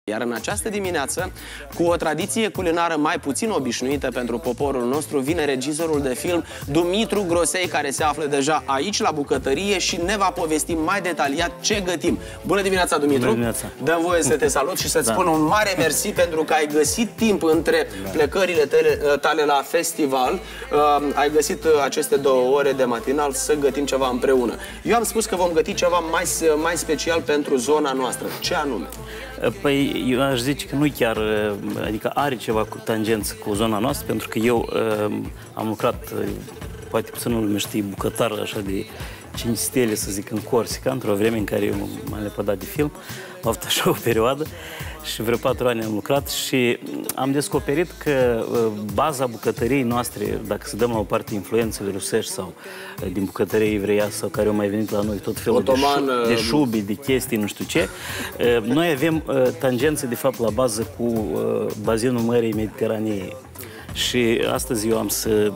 Iar în această dimineață, cu o tradiție culinară mai puțin obișnuită pentru poporul nostru, vine regizorul de film Dumitru Grosei, care se află deja aici la bucătărie și ne va povesti mai detaliat ce gătim. Bună dimineața, Dumitru! Bună dimineața! Dă-mi voie să te salut și să-ți spun un mare mersi pentru că ai găsit timp între plecările tale la festival. Ai găsit aceste 2 ore de matinal să gătim ceva împreună. Eu am spus că vom găti ceva mai special pentru zona noastră. Ce anume? Păi, eu aș zice că nu chiar, adică are ceva cu tangență cu zona noastră, pentru că eu am lucrat, poate puținul lume știe, bucătar așa de 5 stele, să zic, în Corsica, într-o vreme în care eu m-am lepădat de film. Am avut așa o perioadă și vreo 4 ani am lucrat și am descoperit că baza bucătăriei noastre, dacă să dăm la o parte influențele rusești sau din bucătărie evreiască sau care au mai venit la noi, tot felul de șubi, de chestii, nu știu ce, noi avem tangențe, de fapt, la bază cu bazinul Mării Mediteranei. Și astăzi eu am să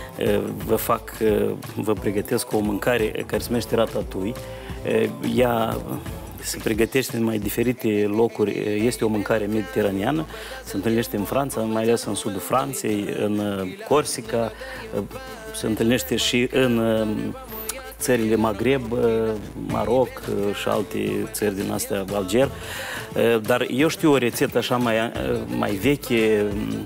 vă pregătesc o mâncare care se numește ratatouille. Ea se pregătește în mai diferite locuri. Este o mâncare mediteraneană, se întâlnește în Franța, mai ales în sudul Franței, în Corsica, se întâlnește și în țările Maghreb, Maroc și alte țări din astea, Alger. Dar eu știu o rețetă așa mai veche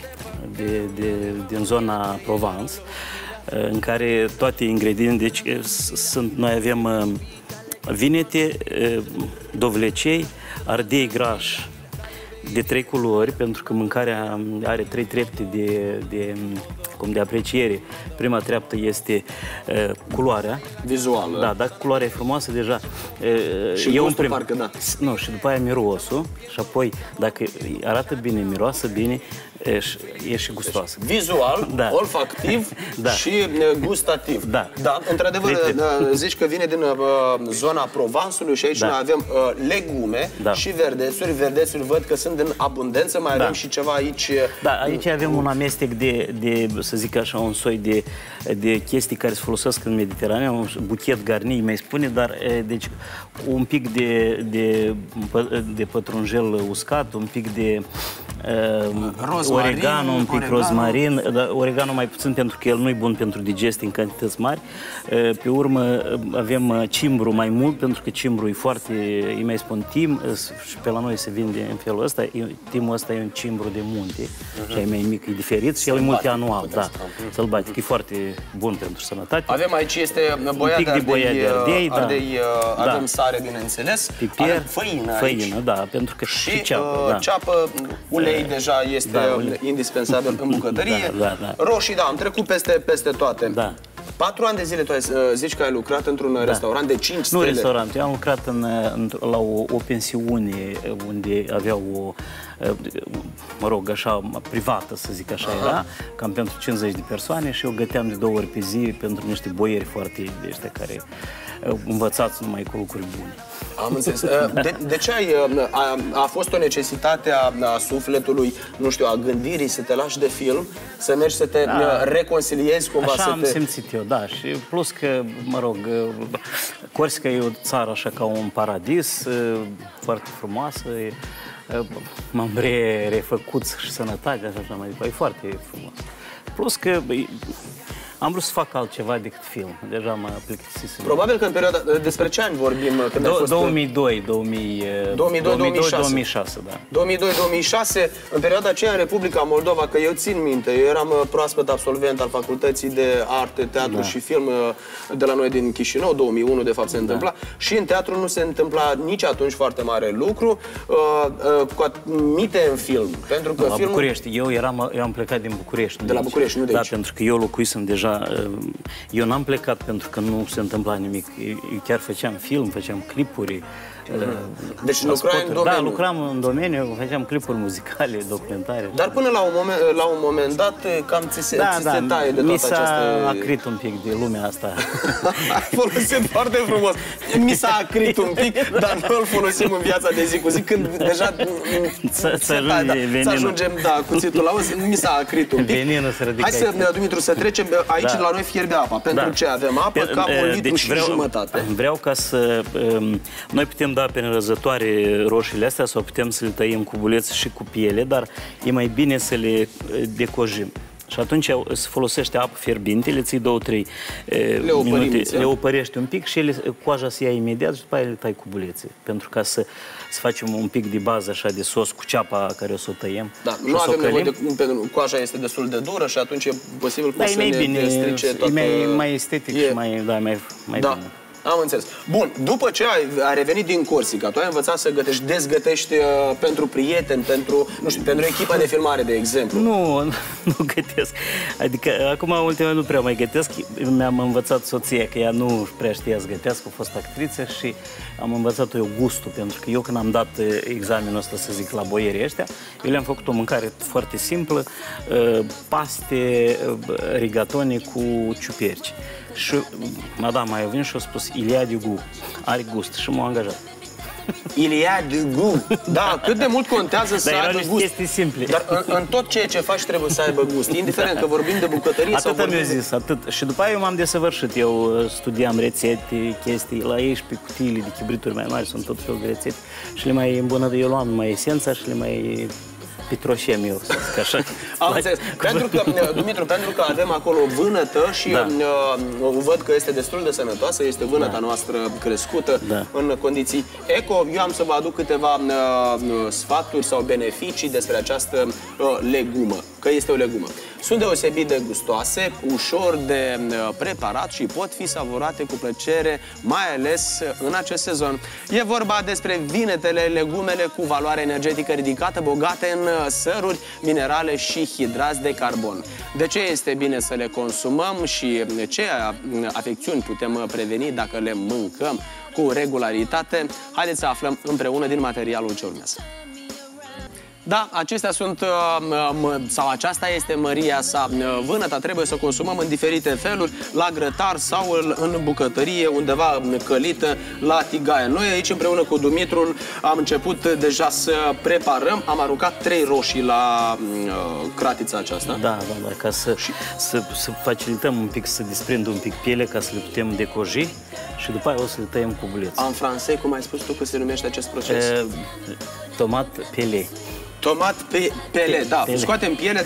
din zona Provence, în care toate ingredientele, deci noi avem vinete, dovlecei, ardei grași de 3 culori, pentru că mâncarea are 3 trepte de apreciere. Prima treaptă este culoarea. Vizuală. Da, dacă culoarea e frumoasă, deja... și gustul parcă, da. Nu, și după aia mirosul, și apoi, dacă arată bine, miroasă bine, e și gustoasă. Vizual, da. Olfactiv și gustativ. Da. Da, într-adevăr, zici că vine din zona Provansului și aici noi avem legume și verdețuri. Verdețuri văd că sunt în abundență, mai avem și ceva aici. Da, aici avem un amestec de să zic așa, un soi de chestii care se folosesc în Mediterană, un buchet garni, mai spune, dar deci un pic de pătrunjel uscat, un pic de oregano, un pic rozmarin, dar oregano mai puțin pentru că el nu e bun pentru digestie în cantități mari. Pe urmă avem cimbru mai mult, pentru că cimbru e foarte, îi mai spun tim, și pe la noi se vinde în felul ăsta. Timul ăsta e un cimbru de munte, și e mai mic, e diferit și el e multianual, da, sălbatic, e foarte bun pentru sănătate. Avem aici este boia de ardei, avem sare, bineînțeles, piper, făină, da, pentru că și ceapă, ulei deja este indispensabil în bucătărie. Roșii, da, am trecut peste toate. Da. 4 ani de zile tu zici că ai lucrat într-un restaurant de 5 stele. Nu restaurant, eu am lucrat la o pensiune unde aveau o, mă rog, așa, privată, să zic așa, era, cam pentru 50 de persoane și eu găteam de 2 ori pe zi pentru niște boieri foarte de ăștia care învățați numai cu lucruri bune. Am înțeles. De ce a fost o necesitate a sufletului, nu știu, a gândirii, să te lași de film, să mergi să te reconciliezi cumva? Așa am simțit eu, da. Și plus că, mă rog, Corsica e o țară așa ca un paradis, foarte frumoasă, m-am refăcut și sănătatea și așa mai departe, e foarte frumos. Plus că am vrut să fac altceva decât film. Deja mă plictisisem. Probabil că în perioada... Despre ce ani vorbim? Când 2002, 2006, da. 2002-2006, în perioada aceea în Republica Moldova, că eu țin minte, eu eram proaspăt absolvent al Facultății de Arte, Teatru și Film de la noi din Chișinău, 2001 de fapt se întâmpla, și în teatru nu se întâmpla nici atunci foarte mare lucru, cu admite în film. Pentru că la București, eu am plecat din București. De la București, nu de aici. Da, pentru că eu locuisem deja. Eu n-am plecat pentru că nu se întâmpla nimic. Eu chiar făceam film, făceam clipuri. Deci lucrai în domeniu. Da, lucram în domeniu, făceam clipuri muzicale, documentare. Dar până la un moment dat, cam ți se taie de toată această... Mi s-a acrit un pic de lumea asta. Ai folosit foarte frumos. Mi s-a acrit un pic, dar nu îl folosim în viața de zi cu zi, când deja să ajungem, cuțitul la os, mi s-a acrit un pic. Veninul se ridică. Hai să, Dumitru, să trecem aici la noi fierbe apa. Pentru ce avem apă? Cam 1,5 litru. Vreau ca să... Noi putem putem da pe răzătoare roșiile astea sau putem să le tăiem cu buleți și cu piele, dar e mai bine să le decojim. Și atunci se folosește apă fierbinte, le ții 2-3 minute, le opărești un pic și coaja se ia imediat și după aia le tai cu bulețe. Pentru ca să facem un pic de bază așa de sos cu ceapa care o să o tăiem. Da, nu avem nevoie de... Coaja este destul de dură și atunci e posibil să ne strice toată... E mai estetic și mai bine. Am înțeles. Bun, după ce ai revenit din Corsica, tu ai învățat să gătești, dezgătești pentru prieteni, pentru, nu știu, pentru echipa de filmare, de exemplu. Nu gătesc. Adică, acum, ultima nu prea mai gătesc. Mi-am învățat soția, că ea nu prea știa să gătească, a fost actriță și am învățat eu gustul, pentru că eu când am dat examenul ăsta, să zic, la boierii ăștia, eu le-am făcut o mâncare foarte simplă, paste, rigatoni cu ciuperci. Și madama a venit și a spus, Ilia de Gu, are gust, și m-a angajat. Ilia de Gu. Da, cât de mult contează să aibă gust. Chestii simple. Dar în tot ceea ce faci trebuie să aibă gust, indiferent că vorbim de bucătărie sau vorbim... Atât mi-a zis, atât. Și după aia eu m-am desăvârșit. Eu studiam rețete, chestii, la ei și pe cutiile de chibrituri mai mari sunt tot felul de rețete și le mai îmbunătățesc. Eu luam mai esența și le mai... pitroșem eu, să zic așa. Am înțeles. Pentru că, Dumitru, pentru că avem acolo vânătă și văd că este destul de sănătoasă, este vânăta noastră crescută în condiții eco. Eu am să vă aduc câteva sfaturi sau beneficii despre această legumă, că este o legumă. Sunt deosebit de gustoase, ușor de preparat și pot fi savurate cu plăcere, mai ales în acest sezon. E vorba despre vinetele, legumele cu valoare energetică ridicată, bogate în săruri, minerale și hidrați de carbon. De ce este bine să le consumăm și ce afecțiuni putem preveni dacă le mâncăm cu regularitate? Haideți să aflăm împreună din materialul ce urmează. Da, acestea sunt, sau aceasta este măria sa. Vânăta trebuie să o consumăm în diferite feluri, la grătar sau în bucătărie, undeva călită, la tigaie. Noi aici împreună cu Dumitrul am început deja să preparăm, am aruncat 3 roșii la cratița aceasta. Da, ca să facilităm un pic, să desprindă un pic piele, ca să le putem decoji și după aia o să le tăiem cu buleți. În francez, cum ai spus tu că se numește acest proces? Tomat pelé. Tomat pele, da. Scoatem piele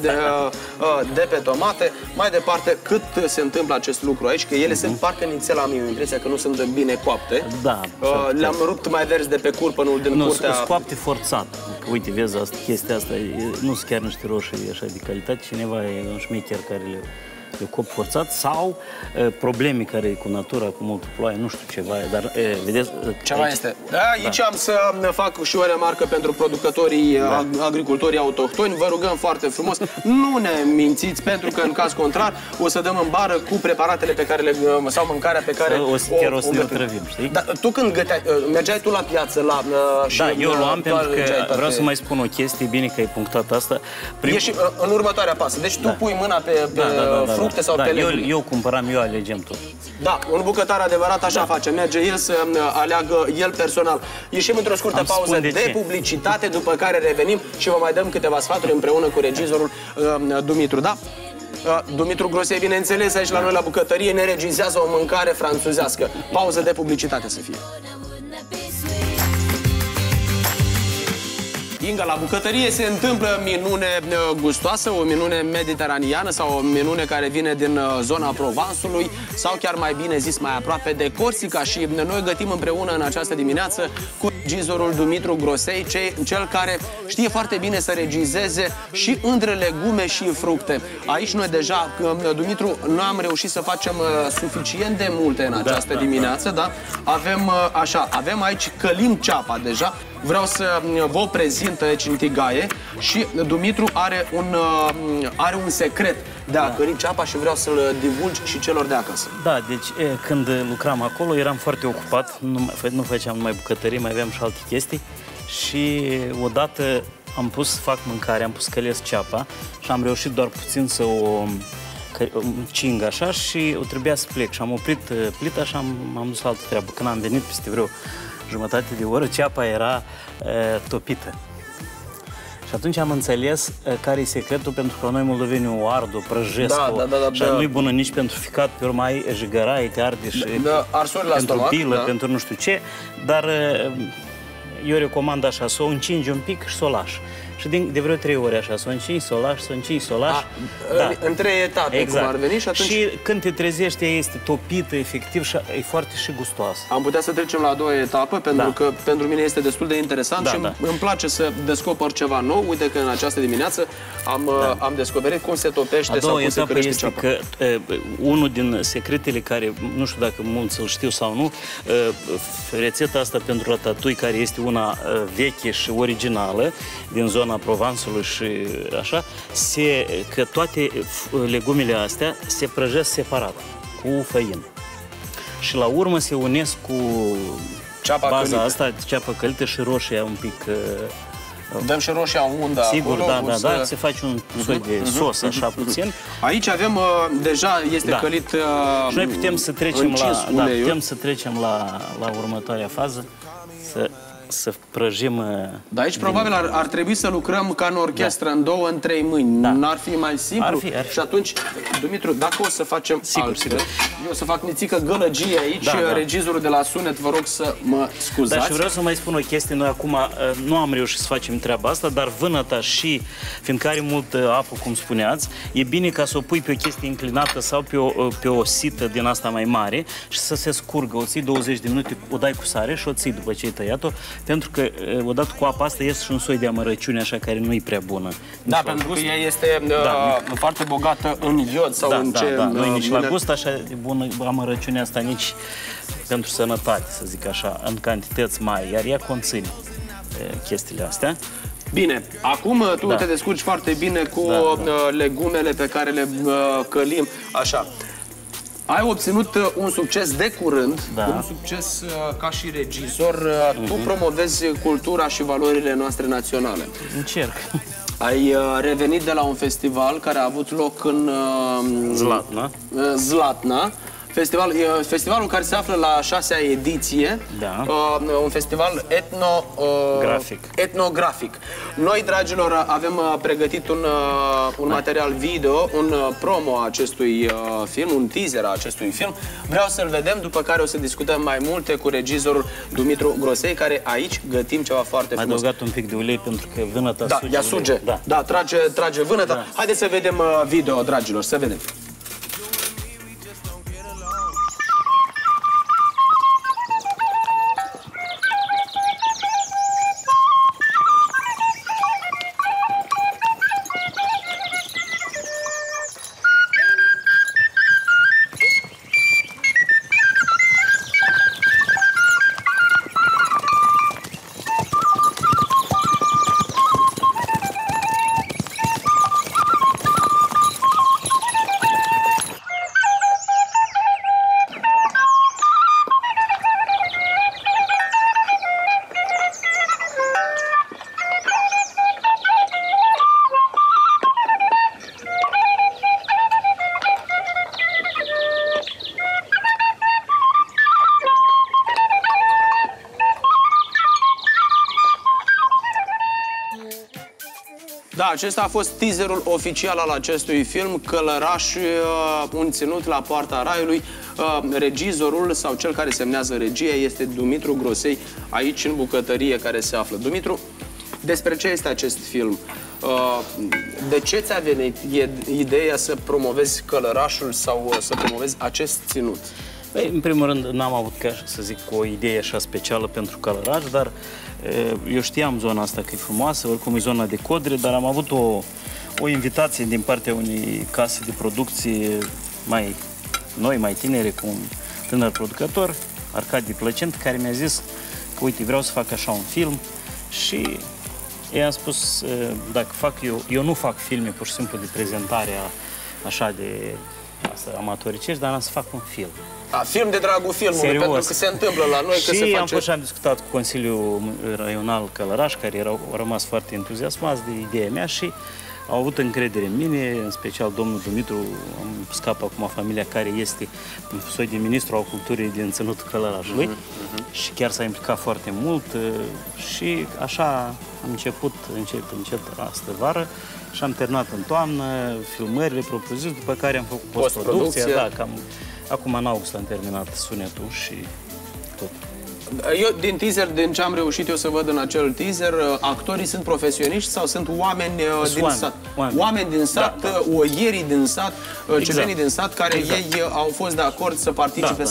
de pe tomate. Mai departe, cât se întâmplă acest lucru aici, că ele sunt parcă nițel, am eu impresia că nu sunt bine coapte. Da. Le-am rupt mai verzi de pe curpănul din curtea... Nu, sunt coapte forțat. Uite, vezi, chestia asta, nu sunt chiar niște roșii așa de calitate. Cineva e un șmecher care le cop forțat sau probleme care cu natura, cu multă ploaie, nu știu ceva, dar vedeți... Ceva este. Aici am să fac și o remarcă pentru producătorii, agricultorii autohtoni. Vă rugăm foarte frumos, nu ne mințiți, pentru că în caz contrar o să dăm în bară cu preparatele pe care le... sau mâncarea pe care chiar o să ne otrăvim, știi? Dar tu când găteai, mergeai tu la piață, da, eu luam, pentru că vreau să mai spun o chestie, bine că ai punctat asta. Ești în următoarea pasă. Deci tu pui mâna pe fructe sau pe legume. Eu cumpăram, eu alegem tot. Da, un bucătar adevărat așa face. Merge el să aleagă el personal. Ieșim într-o scurtă pauză de publicitate, după care revenim și vă mai dăm câteva sfaturi împreună cu regizorul Dumitru, da? Dumitru Grosei, bineînțeles, aici la noi la bucătărie ne regizează o mâncare franțuzească. Pauză de publicitate să fie. Inga, la bucătărie se întâmplă minune gustoasă, o minune mediteraniană sau o minune care vine din zona Provansului sau chiar mai bine zis mai aproape de Corsica și noi gătim împreună în această dimineață cu regizorul Dumitru Grosei, cel care știe foarte bine să regizeze și între legume și fructe. Aici noi deja, Dumitru, noi am reușit să facem suficient de multe în această dimineață, da? Avem aici, călim ceapa deja. Vreau să vă prezint aici în tigaie și Dumitru are un secret de a cări ceapa și vreau să-l divulgi și celor de acasă. Da, deci când lucram acolo eram foarte ocupat, nu făceam numai bucătărie, mai aveam și alte chestii și odată am pus să fac mâncare, am pus să călesc ceapa și am reușit doar puțin să o cing așa și o trebuia să plec și am oprit plita și m-am dus la altă treabă. Când am venit peste vreo jumătate de oră, ceapa era topită. Și Și atunci am înțeles care e secretul, pentru că noi moldovenii o ard, o prăjesc, și nu-i bună nici pentru ficat, pe urmă ai jigărai, te arde și pentru bilă, pentru nu știu ce, dar eu recomand așa, să o încingi un pic și să o lași. Și de vreo 3 ore așa, să o încingi, să o lași, să o încingi, să o lași. În 3 etape, exact. cum ar veni și atunci... Și când te trezești, ea este topită, efectiv, și e foarte și gustoasă. Am putea să trecem la a doua etapă, pentru că pentru mine este destul de interesant și îmi place să descoper ceva nou. Uite că în această dimineață am descoperit cum se topește sau cum se crește ceapa. Că unul din secretele care, nu știu dacă mulți îl știu sau nu, rețeta asta pentru ratatouille, care este una veche și originală, din zona Provansului și așa, că toate legumele astea se prăjesc separat, cu făină. Și la urmă se unesc cu baza asta, ceapă călită și roșia un pic... Dăm și roșia unda. Sigur, acolo, se face un soi de sos, așa puțin. Aici avem, deja este călit și noi putem să trecem la următoarea fază, să prăjim... Dar aici probabil ar trebui să lucrăm ca în orchestră, în 2, în 3 mâini. N-ar fi mai simplu? Ar fi. Și atunci, Dumitru, dacă o să facem altfel, eu o să fac nițică gălăgie aici, regizorul de la sunet, vă rog să mă scuzați. Dar și vreau să mai spun o chestie, noi acum nu am reușit să facem treaba asta, dar vânăta și, fiindcă are multă apă, cum spuneați, e bine ca să o pui pe o chestie înclinată sau pe o sită din asta mai mare și să se scurgă. O ții 20 de minute, o dai cu sare și o ții după ce ai tăiat-o, pentru că odată cu apa asta iese și un soi de amărăciune așa care nu e prea bună. Da, pentru că ea este foarte bogată în iod sau în ce... Nu e nici la gust așa de bună amărăciunea asta, nici pentru sănătate, să zic așa, în cantități mari, iar ea conține chestiile astea. Bine, acum tu te descurci foarte bine cu legumele pe care le călim, așa. Ai obținut un succes de curând, un succes ca și regizor. Tu promovezi cultura și valorile noastre naționale. Încerc. Ai revenit de la un festival care a avut loc în Zlatna. Festivalul care se află la 6-a ediție, un festival etnografic. Noi, dragilor, avem pregătit un material video, un promo a acestui film, un teaser a acestui film. Vreau să-l vedem, după care o să discutăm mai multe cu regizorul Dumitru Grosei, care aici gătim ceva foarte frumos. Mai adăugat un pic de ulei pentru că vânăta suge. Ea suge. Da, trage vânăta. Haideți să vedem video, dragilor, să vedem. Da, acesta a fost teaserul oficial al acestui film, Călăraș, un ținut la poarta raiului. Regizorul sau cel care semnează regia este Dumitru Grosei, aici în bucătărie care se află. Dumitru, despre ce este acest film? De ce ți-a venit ideea să promovezi Călărașul sau să promovezi acest ținut? Păi, în primul rând, n-am avut, ca să zic, o idee așa specială pentru Călăraș, dar eu știam zona asta că e frumoasă, oricum e zona de Codre, dar am avut o invitație din partea unei case de producție mai noi, mai tinere, cu un tânăr producător, Arcadi Plăcent, care mi-a zis că, uite, vreau să fac așa un film și i-am spus, dacă fac eu nu fac filme pur și simplu de prezentare așa de amatoricești, dar am să fac un film. Film de dragul filmului, Serios. pentru că se întâmplă la noi, că se face... Și am discutat cu Consiliul Raional Călăraș, care au rămas foarte entuziasmați de ideea mea și au avut încredere în mine, în special domnul Dumitru, am scap acum familia care este un soi de ministru al culturii din Ținutul Călărașului și chiar s-a implicat foarte mult și așa am început încet astă vară și am terminat în toamnă filmările propriu-zis, după care am făcut postproducția. Da, cam acum în august am terminat sunetul și tot. Eu, din teaser, din ce am reușit eu să văd în acel teaser, actorii sunt profesioniști sau sunt oameni din sat? Oameni din sat, oierii din sat, cetățenii din sat, care ei au fost de acord să participe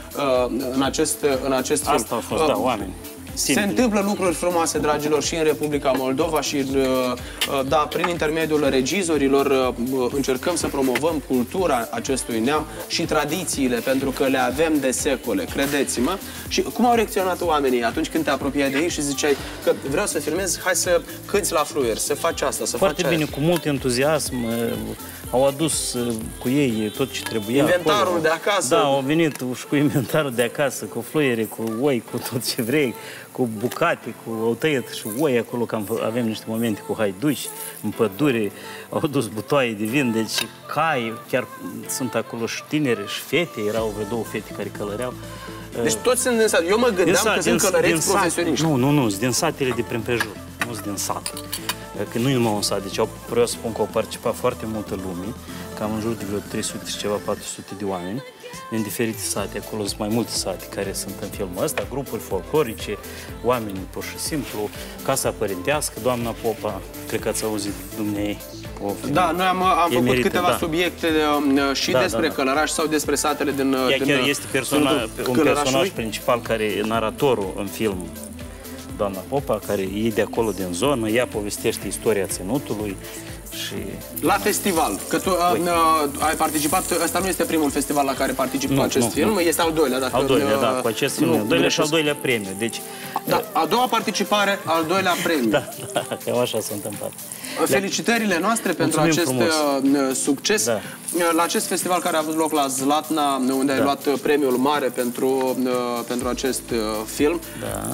în acest film. Asta au fost, oameni. Se întâmplă lucruri frumoase, dragilor, și în Republica Moldova și, da, prin intermediul regizorilor încercăm să promovăm cultura acestui neam și tradițiile, pentru că le avem de secole, credeți-mă. Și cum au reacționat oamenii atunci când te apropiai de ei și ziceai că vreau să filmez, hai să cânți la fluier, să faci asta, să foarte faci bine, cu mult entuziasm. Au adus cu ei tot ce trebuia. Inventarul acolo. De acasă. Da, au venit și cu inventarul de acasă, cu fluiere, cu oi, cu tot ce vrei, cu bucate, au tăiat și oi acolo, că avem niște momente cu haiduși, în pădure, au dus butoaie de vin, deci cai, chiar sunt acolo și tineri și fete, erau vreo 2 fete care călăreau. Deci toți sunt din sat. Eu mă gândeam că sunt călăreți profesioniști. Nu, sunt din satele de prin prejur, nu sunt din sat. Că nu e numai un sat, deci vreau să spun că au participat foarte multă lume, cam în jur de vreo 300 și ceva, 400 de oameni, din diferite sate, acolo sunt mai multe sate care sunt în filmul ăsta, grupuri folclorice, oameni pur și simplu, Casa Părintească, doamna Popa, cred că ați auzit dumneei. Da, noi am făcut câteva subiecte și despre Călăraș sau despre satele din ea chiar este un personaj principal care e naratorul în film. Doamna Popa, care e de acolo din zonă, ea povestește istoria ținutului și... La festival, că tu ai participat, ăsta nu este primul festival la care participi cu acest film, este al doilea. Al doilea, da, cu acest film, al doilea și al doilea premiu, deci... Da, a doua participare, al doilea premiu. Da, cam așa s-a întâmplat. Felicitările noastre pentru acest succes. La acest festival care a avut loc la Zlatna, unde ai luat premiul mare pentru acest film. Da.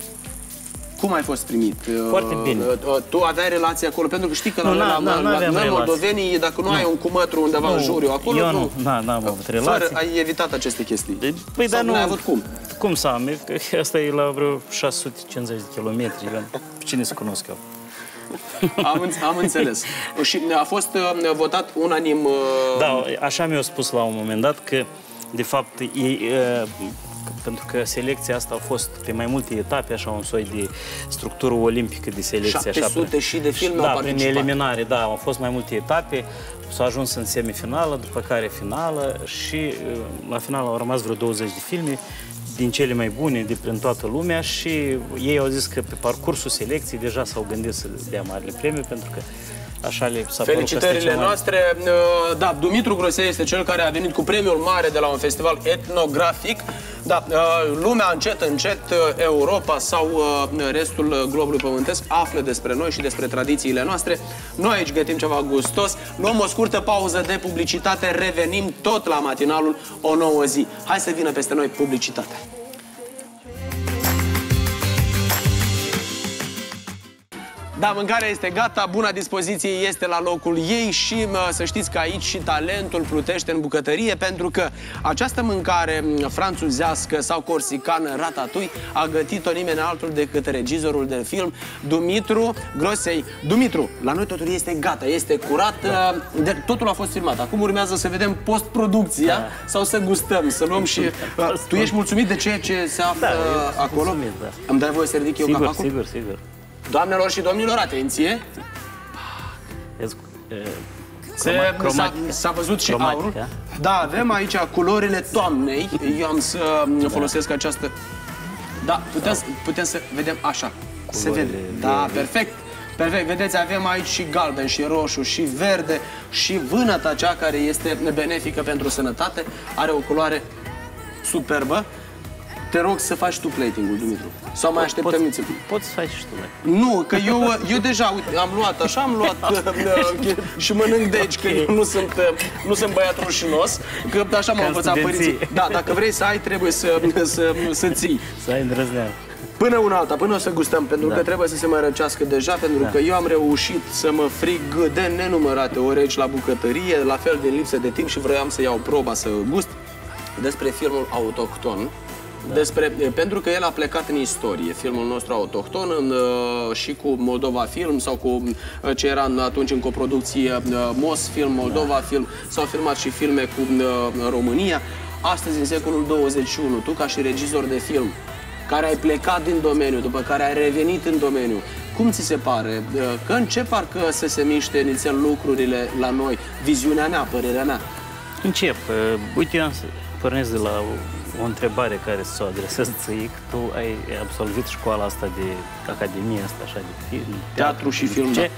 Cum ai fost primit? Foarte bine. Tu aveai relații acolo? Pentru că știi că noi moldovenii, dacă nu ai un cumătru undeva în juriu, acolo eu n-am avut relații. Ai evitat aceste chestii. Păi, dar nu ai avut cum? Cum să am? Asta e la vreo 650 de kilometri. Cine se cunosc eu? Am înțeles. Și a fost votat unanim... Da, așa mi-au spus la un moment dat că, de fapt, ei... pentru că selecția asta a fost pe mai multe etape, așa un soi de structură olimpică de selecție. 700 și de filme au participat. Prin eliminare, da, au fost mai multe etape, s-a ajuns în semifinală, după care finală și la final au rămas vreo 20 de filme din cele mai bune de prin toată lumea și ei au zis că pe parcursul selecției deja s-au gândit să dea marile premii, pentru că așa le s-a părut. Felicitările noastre. Da, Dumitru Grosei este cel care a venit cu premiul mare de la un festival etnografic. Da, lumea încet, Europa sau restul globului pământesc află despre noi și despre tradițiile noastre. Noi aici gătim ceva gustos. Luăm o scurtă pauză de publicitate, revenim tot la matinalul O Nouă Zi. Hai să vină peste noi publicitatea. Da, mâncarea este gata, buna dispoziție este la locul ei și să știți că aici și talentul plutește în bucătărie, pentru că această mâncare franțuzească sau corsicană, ratatouille, a gătit-o nimeni altul decât regizorul de film, Dumitru Grosei. Dumitru, la noi totul este gata, este curat, totul a fost filmat. Acum urmează să vedem postproducția sau să gustăm, să luăm și... Tu ești mulțumit de ceea ce se află acolo? Mulțumit, da. Îmi dai voie să ridic eu capacul? Sigur. Doamnelor și domnilor, atenție! S-a văzut și aurul. Da, avem aici culorile toamnei. Eu am să folosesc această... Da, putem să vedem așa. Se vede. Da, perfect. Perfect. Vedeți, avem aici și galben, și roșu, și verde, și vânăta, cea care este benefică pentru sănătate. Are o culoare superbă. te rog să faci tu plating-ul, Dumitru. Sau mai așteptăm nițel? Poți să faci și tu, da. Nu, că eu deja, uite, am luat așa, am luat și mănânc de aici, că eu nu sunt băiat rușinos, că așa m-au învățat părinții. Da, dacă vrei să ai, trebuie să ții. Să ai îndrăzneală. Până una alta, până o să gustăm, pentru că trebuie să se mai răcească deja, pentru că eu am reușit să mă frig de nenumărate ori aici la bucătărie, la fel din lipsă de timp și vroiam să iau proba să gust despre filmul Autohton. Pentru că el a plecat în istorie, filmul nostru autohton, și cu Moldova Film sau cu ce era atunci în coproducție MOS Film, Moldova Film, s-au filmat și filme cu România. Astăzi, în secolul 21, tu ca și regizor de film, care ai plecat din domeniu, după care ai revenit în domeniu, cum ți se pare? Că încep parcă să se miște nițel lucrurile la noi, viziunea mea, părerea mea. Încep. Uite, eu pornesc de la o întrebare care s-o adresez ție, că tu ai absolvit școala asta de academie asta, așa, de film, teatru și film, da.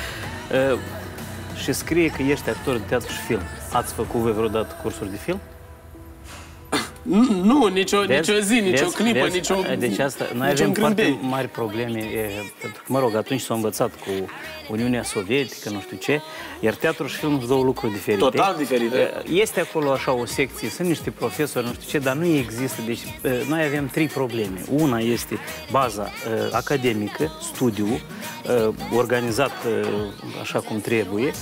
Și scrie că ești actor de teatru și film. Ați făcut voi vreodată cursuri de film? Nu, nicio zi, nicio clipă, nicio. Deci asta, noi avem foarte mari probleme, pentru că, mă rog, atunci s-a învățat cu Uniunea Sovietică, nu știu ce, iar teatru și film sunt două lucruri diferite. Total diferite. Este acolo așa o secție, sunt niște profesori, nu știu ce, dar nu există. Deci noi avem trei probleme. Una este baza academică, studiul, organizat așa cum trebuie,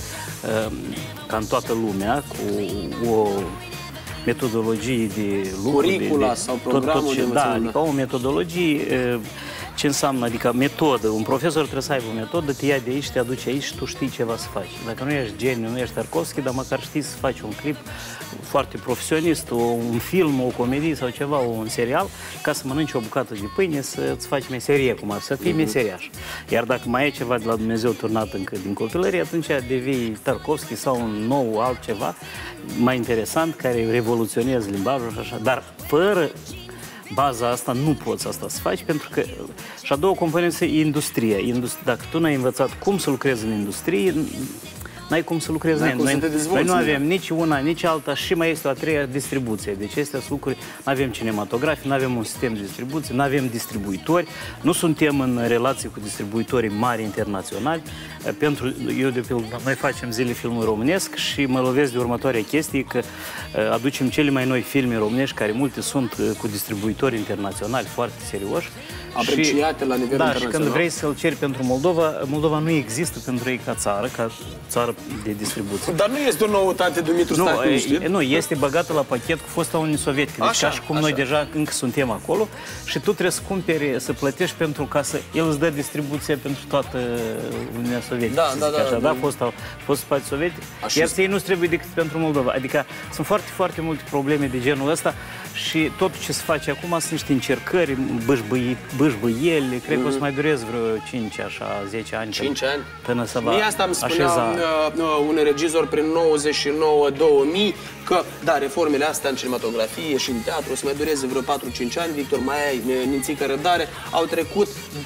ca în toată lumea, cu o metodologie de lucru. Curicula sau programul de învățământ. Da, adică o metodologie, ce înseamnă, adică metodă. Un profesor trebuie să aibă o metodă, te ia de aici, te aduce aici și tu știi ceva să faci. Dacă nu ești geniu, nu ești Tarkovski, dar măcar știi să faci un clip foarte profesionist, un film, o comedie sau ceva, un serial, ca să mănânci o bucată de pâine, să-ți faci meserie, cum ar să fii meseriaș. Iar dacă mai ai ceva de la Dumnezeu turnat încă din copilărie, atunci devii Tarkovski sau un nou altceva mai interesant, care revoluționează limbajul și așa. Dar fără baza asta nu poți asta să faci, pentru că și a doua componentă e industria. Dacă tu n-ai învățat cum să lucrezi în industrie, n-ai cum să lucrezi. Noi nu avem nici una, nici alta și mai este o a treia, distribuție. Deci astea sunt lucruri, nu avem cinematografii, nu avem un sistem de distribuție, nu avem distribuitori, nu suntem în relații cu distribuitorii mari internaționali. Eu, de pildă, noi facem zile filmului românesc și mă lovesc de următoarea chestie, că aducem cele mai noi filme românești, care multe sunt cu distribuitori internaționali foarte serioși. Apreciate la nivel internațional. Și când vrei să-l ceri pentru Moldova, Moldova nu există pentru ei ca țară de distribuție. Dar nu este o noutate, Dumitru, nu, este băgată la pachet cu fosta Uniune Sovietică. Deci ca și cum noi deja încă suntem acolo și tu trebuie să cumperi, să plătești pentru ca să el îți dă distribuție pentru toată Uniunea Sovietică. Da, fost spațiu sovietic. Iar ei nu trebuie decât pentru Moldova. Adică sunt foarte, foarte multe probleme de genul ăsta și tot ce se face acum sunt niște încercări, bâșbâieli, cred că o să mai dureze vreo 5, așa, 10 ani. 5 ani? Până să va Mie asta îmi spunea un regizor prin 99-2000, că, da, reformele astea în cinematografie și în teatru o să mai dureze vreo 4-5 ani. Victor, mai ai nițică răbdare. Au trecut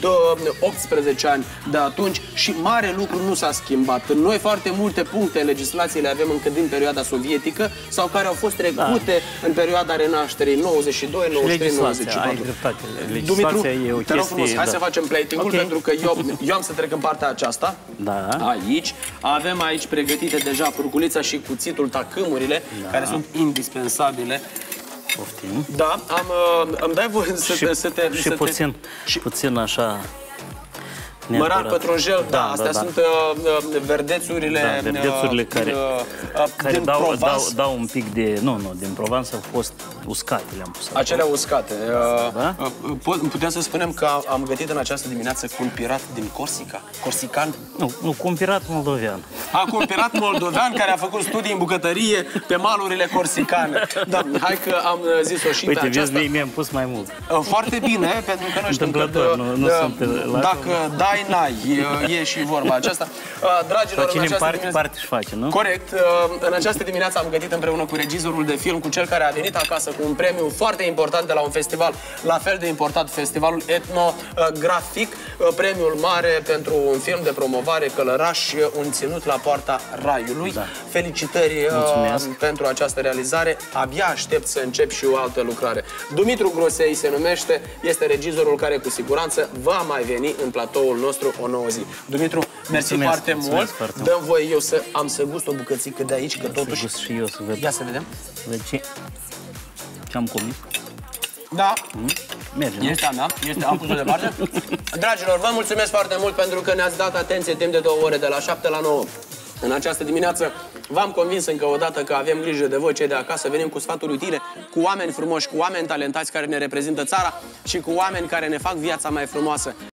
18 ani de atunci și mare lucru nu s-a schimbat. Noi foarte multe puncte în legislație le avem încă din perioada sovietică sau care au fost trecute în perioada renașterii 92, 93, 94. Dumitru, te rog frumos, hai să facem plating-ul, pentru că eu am să trec în partea aceasta. Aici. Avem aici pregătite deja furculița și cuțitul, tacâmurile, care sunt indispensabile. Poftim. Da, îmi dai voie să te... Și puțin așa... Mărar, pătrunjel, astea sunt verdețurile care dau un pic de... Nu, din Provence au fost uscate, le-am pus acolo. Acelea uscate. Putem să spunem că am gătit în această dimineață cu un pirat din Corsica? Corsican? Nu, cu un pirat moldovean. Cu un pirat moldovean care a făcut studii în bucătărie pe malurile corsicane. Da, hai că am zis-o și pe aceasta. Uite, mi-am pus mai mult. Foarte bine, pentru că noi știm că dacă dai n-ai, e și vorba aceasta. Dragilor, cine parte își face, nu? Corect. În această dimineață am gătit împreună cu regizorul de film, cu cel care a venit acasă cu un premiu foarte important de la un festival, la fel de important, festivalul etnografic, premiul mare pentru un film de promovare, Călăraș, un ținut la poarta raiului. Da. Felicitări pentru această realizare. Abia aștept să încep și o altă lucrare. Dumitru Grosei se numește, este regizorul care cu siguranță va mai veni în platoul nostru o nouă zi. Dumitru, mersi foarte mult. Dăm voie eu să am să gust o bucățică de aici, că totuși... Să gust și eu să văd. Ia să vedem. Ce am comis. Da. Merge, este, da? Am pus-o departe. Dragilor, vă mulțumesc foarte mult pentru că ne-ați dat atenție timp de 2 ore, de la 7 la 9. În această dimineață v-am convins încă o dată că avem grijă de voi, cei de acasă, venim cu sfaturi utile, cu oameni frumoși, cu oameni talentați care ne reprezintă țara și cu oameni care ne fac viața mai frumoasă.